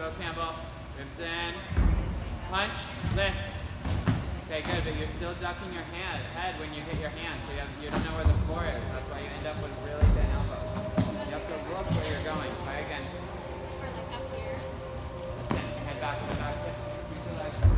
Go, Campbell. Ribs in. Punch. Lift. Okay, good, but you're still ducking your head when you hit your hand, so you don't know where the floor is. That's why you end up with really thin elbows. You have to look where you're going. Try again. For like up here. Listen, head back to the back. Squeeze your legs.